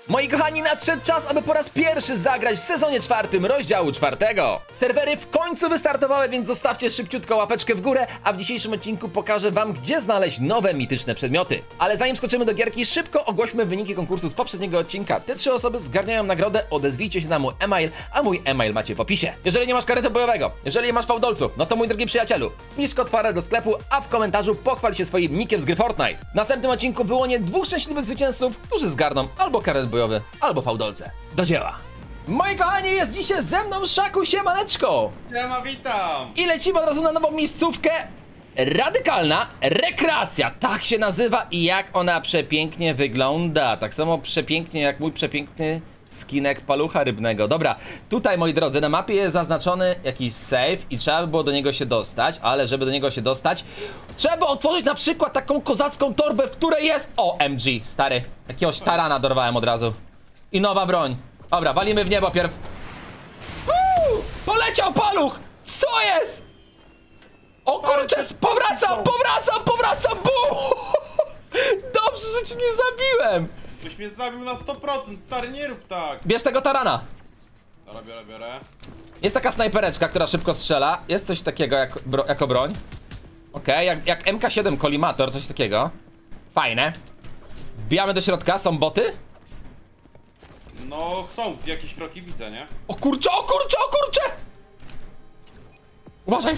Moi kochani, nadszedł czas, aby po raz pierwszy zagrać w sezonie 4 rozdziału 4. Serwery w końcu wystartowały, więc zostawcie szybciutko łapeczkę w górę, a w dzisiejszym odcinku pokażę wam, gdzie znaleźć nowe mityczne przedmioty. Ale zanim skoczymy do gierki, szybko ogłośmy wyniki konkursu z poprzedniego odcinka. Te 3 osoby zgarniają nagrodę, odezwijcie się na mój e-mail, a mój e-mail macie w opisie. Jeżeli nie masz karetu bojowego, jeżeli nie masz fałdolców, no to mój drogi przyjacielu, wpisz kod FARE do sklepu, a w komentarzu pochwal się swoim nickiem z gry Fortnite. W następnym odcinku wyłonię 2 szczęśliwych zwycięzców, którzy zgarną albo karet bojowy, albo fałdolce. Do dzieła! Moi kochani, jest dzisiaj ze mną Szaku, siemaneczko! Siema, witam! I lecimy od razu na nową miejscówkę. Radykalna rekreacja, tak się nazywa i jak ona przepięknie wygląda. Tak samo przepięknie jak mój przepiękny skinek palucha rybnego. Dobra, tutaj moi drodzy, na mapie jest zaznaczony jakiś save i trzeba by było do niego się dostać, ale żeby do niego się dostać, trzeba otworzyć na przykład taką kozacką torbę, w której jest OMG, stary. Jakiegoś tarana dorwałem od razu. I nowa broń. Dobra, walimy w niebo pierw. Poleciał paluch! Co jest? O kurczę, powracam! Bu! Dobrze, że cię nie zabiłem! Byś mnie zabił na 100%, stary, nie rób tak! Bierz tego tarana. Dobra, biorę. Jest taka snajpereczka, która szybko strzela. Jest coś takiego jako broń. Okej, jak MK7 kolimator, coś takiego. Fajne. Wbijamy do środka, są boty? No, są jakieś kroki, widzę, nie? O kurczę! Uważaj!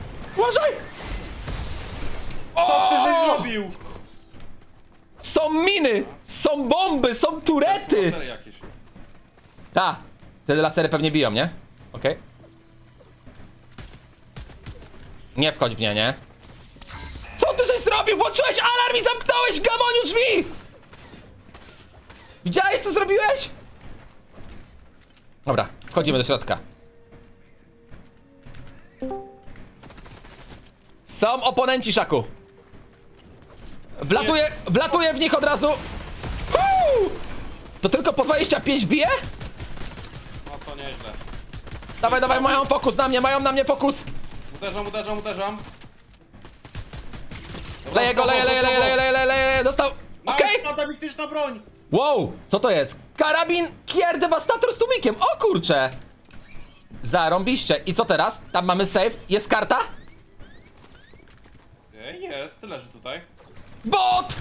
Co ty żeś zrobił? Są miny! Są bomby! Są turety! Lasery jakieś. Ta! Te lasery pewnie biją, nie? Okej. Nie wchodź w nie? Co ty żeś zrobił? Włączyłeś alarm i zamknąłeś, gamoniu, drzwi! Widziałeś, co zrobiłeś? Dobra, wchodzimy do środka. Są oponenci, Szaku. Wlatuję w nich od razu. To tylko po 25 bije? No to nieźle. Dawaj, mają fokus na mnie, mają na mnie fokus. Uderzam. Leję go, leję, dostał. Okej. Nice, mityczna broń! Wow, co to jest? Karabin Kier Devastator z tłumikiem, o kurcze. Zarąbiście. I co teraz? Tam mamy save, jest karta? Jest, leży tutaj. Bot!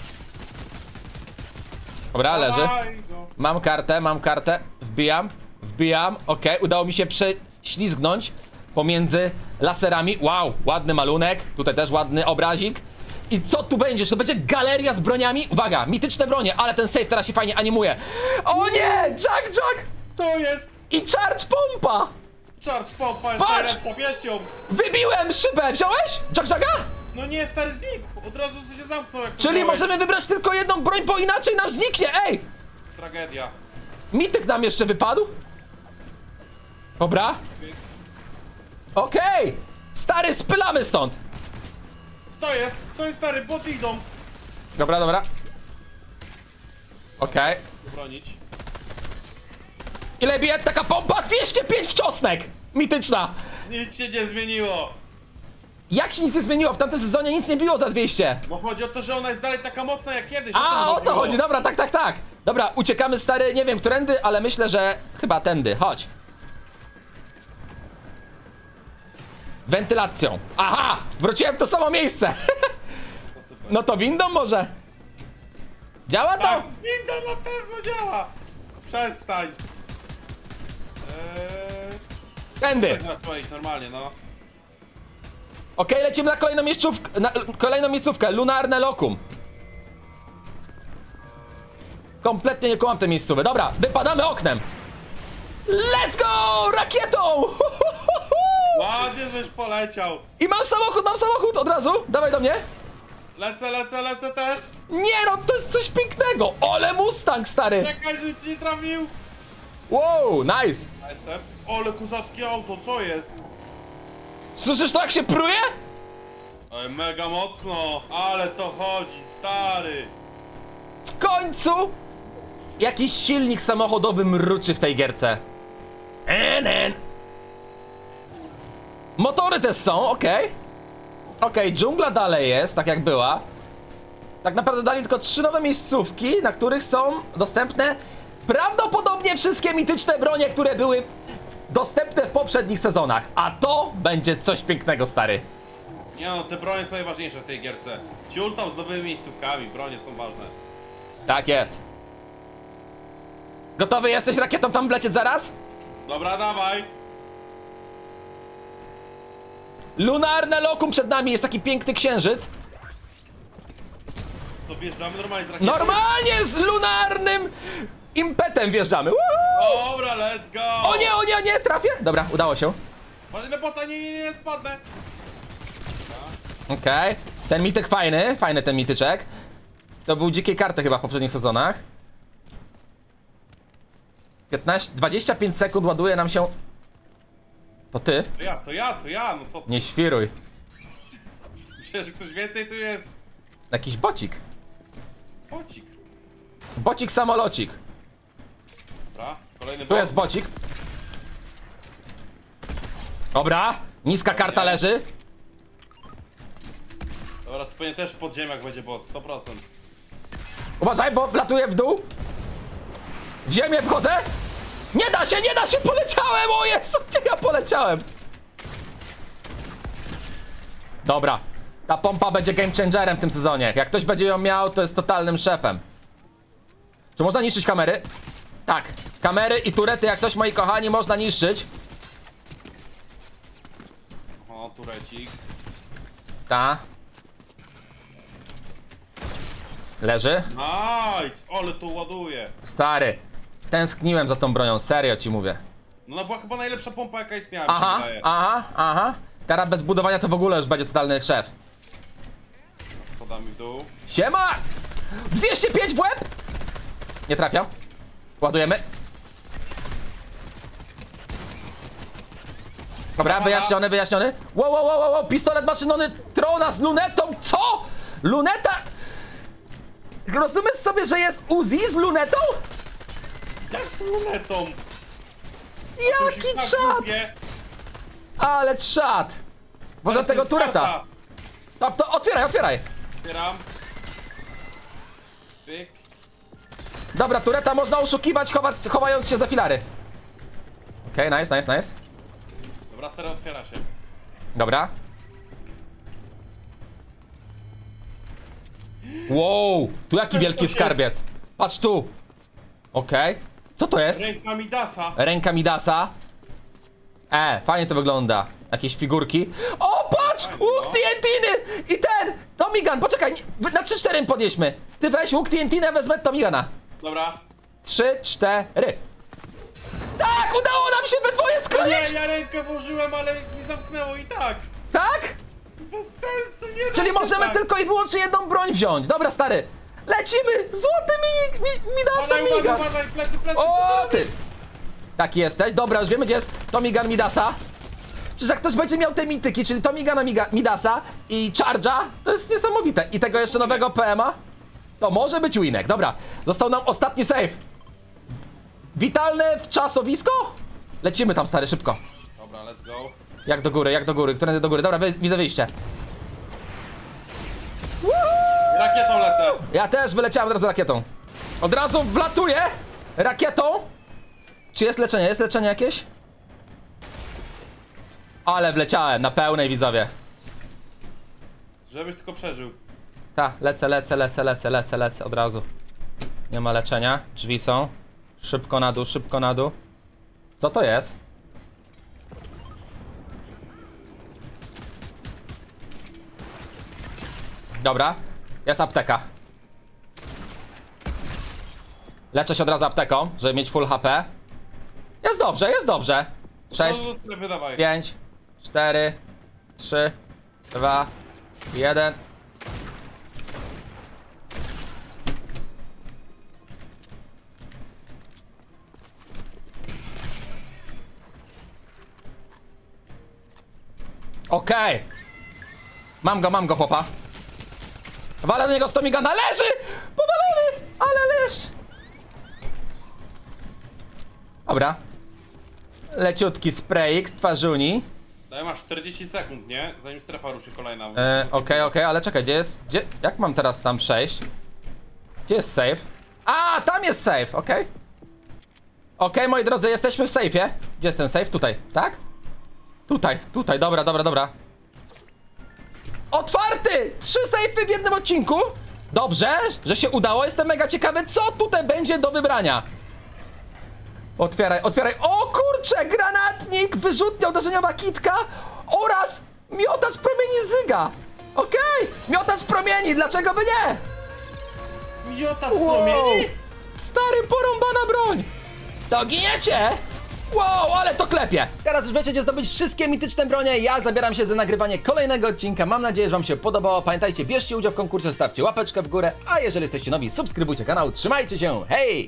Dobra, leży. Dawaj go. Mam kartę. Wbijam. Okej, udało mi się prześlizgnąć pomiędzy laserami. Wow, ładny malunek. Tutaj też ładny obrazik. I co tu będzie? Czy to będzie galeria z broniami? Uwaga, mityczne bronie, ale ten save teraz się fajnie animuje. O nie! Jack! To jest! I charge pompa! Charge pompa jest Patrz! najlepsza, bierz ją! Wybiłem szybę! Wziąłeś? Jacka? No nie, stary, znikł! Od razu się zamknął, jak to Czyli wziąłeś. możemy wybrać tylko jedną broń, bo inaczej nam zniknie, ej! Tragedia. Mityk nam jeszcze wypadł. Dobra. Okej. Stary, spylamy stąd. Co jest, stary? Boty idą! Dobra. Okej. Bronić. Ile bije taka pompa? 205 w czosnek! Mityczna. Nic się nie zmieniło! Jak się nic nie zmieniło? W tamtym sezonie nic nie biło za 200. Bo chodzi o to, że ona jest dalej taka mocna jak kiedyś. A, o to chodzi, dobra, tak. Dobra, uciekamy, stary, nie wiem którędy, ale myślę, że chyba tędy, chodź. Wentylacją. Aha, wróciłem w to samo miejsce. No to windą może. Działa to? Tak, winda na pewno działa! Przestań! Tędy. Trzeba iść normalnie, no. Okej, lecimy na kolejną miejscówkę, Lunarne Lokum. Kompletnie nie kołam tej miejscówy. Dobra, wypadamy oknem. Let's go! Rakietą! Ładnie, żeś poleciał. I mam samochód od razu. Dawaj do mnie. Lecę też. Nie no, to jest coś pięknego. Ole Mustang, stary. Czekaj, żebym ci nie trafił. Wow, nice. Jestem. Ole, kozackie auto, co jest? Słyszysz to, jak się pruje? Ej, mega mocno, ale to chodzi, stary. W końcu jakiś silnik samochodowy mruczy w tej gierce. Motory też są, okej. Dżungla dalej jest, tak jak była. Tak naprawdę dali tylko 3 nowe miejscówki, na których są dostępne prawdopodobnie wszystkie mityczne bronie, które były dostępne w poprzednich sezonach. A to będzie coś pięknego, stary. Nie no, te bronie są najważniejsze w tej gierce. Ciul tam z nowymi miejscówkami, bronie są ważne. Tak jest. Gotowy jesteś rakietą tam wlecieć zaraz? Dobra, dawaj! Lunarne lokum przed nami, jest taki piękny księżyc. To wjeżdżamy normalnie z rakietą? Normalnie z lunarnym impetem wjeżdżamy. Woohoo! Dobra, let's go! O nie, o nie, o nie, trafię? Dobra, udało się. Patrz na bota, nie, spadnę! Okej. Ten mityk fajny, fajny ten mityczek. To był dzikie karty chyba w poprzednich sezonach. 25 sekund ładuje nam się. To ty? To ja, no co ty? Nie świruj. Myślę, że ktoś więcej tu jest. Jakiś bocik. Bocik. Bocik samolocik. Dobra, kolejny Tu jest bocik. Dobra, niska karta leży. Dobra, to pewnie też w podziemiach będzie boss, 100%. Uważaj, bo latuję w dół. W ziemię wchodzę. Nie da się, poleciałem, o Jezu, gdzie ja poleciałem? Dobra, ta pompa będzie game changerem w tym sezonie. Jak ktoś będzie ją miał, to jest totalnym szefem. Czy można niszczyć kamery? Tak, kamery i turety, jak coś, moi kochani, można niszczyć. O, turecik. Ta. Leży. Nice! Ale to ładuje. Stary, tęskniłem za tą bronią, serio ci mówię. No ona była chyba najlepsza pompa, jaka istniała, mi się Aha, wydaje. aha. Teraz bez budowania to w ogóle już będzie totalny szef. Spadamy w dół. Siema! 205 w łeb! Nie trafiam. Ładujemy. Dobra, wyjaśniony. Wow, pistolet maszynowy Trona z lunetą, co? Luneta? Rozumiesz sobie, że jest Uzi z lunetą? Jak z lunetą? Jaki czad! Ale czad! Może tego tureta. To otwieraj. Otwieram. Pyk. Dobra, tureta można oszukiwać, chowając się za filary. Okej, nice. Dobra, serio otwiera się. Dobra. Wow, tu jaki wielki coś skarbiec. Patrz tu. Okej. Co to jest? Ręka Midasa. Ręka Midasa. Fajnie to wygląda. Jakieś figurki. O, patrz! Łuk TNT-ny! I ten! Tommy Gun, poczekaj, na 3-4 podjedźmy. Ty weź łuk TNT, ja wezmę Tommy Guna. Dobra. 3, 4. Tak, udało nam się we dwoje skroić! Nie, ja rękę włożyłem, ale mi zamknęło i tak. Tak? Bez sensu, nie da Czyli się możemy tak. tylko i wyłącznie jedną broń wziąć. Dobra, stary. Lecimy! Złoty Midasa Miga! Uważaj, plecy. O, ty! Taki jesteś. Dobra, już wiemy, gdzie jest Tommy Gun Midasa. Przecież jak ktoś będzie miał te mityki, czyli Tommy Guna Midasa i Charge'a, to jest niesamowite. I tego jeszcze nowego PM'a, to może być winek. Dobra, został nam ostatni save. Witalne w czasowisko? Lecimy tam, stary, szybko. Dobra, let's go. Jak do góry, którędy do góry. Dobra, widzę wyjście. Rakietą lecę. Ja też wyleciałem od razu rakietą. Od razu wlatuję rakietą. Czy jest leczenie? Jest leczenie jakieś? Ale wleciałem na pełnej, widzowie. Żebyś tylko przeżył. Ta, lecę od razu. Nie ma leczenia, drzwi są. Szybko na dół. Co to jest? Dobra, jest apteka. Leczę się od razu apteką, żeby mieć full HP. Jest dobrze. 6, No, wydawaj. 5, 4, 3, 2, 1. Okej. Mam go, chłopa. Walę na niego z Tommy Guna. Leży! Powalony! Ale leż! Dobra. Leciutki sprayik twarzuni. Daj, masz 40 sekund, nie? Zanim strefa ruszy kolejna. Okej, ale czekaj, gdzie jest... Jak mam teraz tam przejść? Gdzie jest save? A, tam jest save, okej. Okej, moi drodzy, jesteśmy w sejfie. Gdzie jest ten sejf? Tutaj, tak? Tutaj, dobra. Otwarty! 3 sejfy w jednym odcinku. Dobrze, że się udało. Jestem mega ciekawy, co tutaj będzie do wybrania. Otwieraj. O kurczę, granatnik, wyrzutnia uderzeniowa kitka oraz miotacz promieni Zyga. Okej, miotacz promieni, dlaczego by nie? Miotacz promieni? Stary, porąbana broń. To giniecie! Wow, ale to klepie! Teraz już wiecie, gdzie zdobyć wszystkie mityczne bronie. Ja zabieram się za nagrywanie kolejnego odcinka. Mam nadzieję, że wam się podobało. Pamiętajcie, bierzcie udział w konkursie, stawcie łapeczkę w górę. A jeżeli jesteście nowi, subskrybujcie kanał. Trzymajcie się, hej!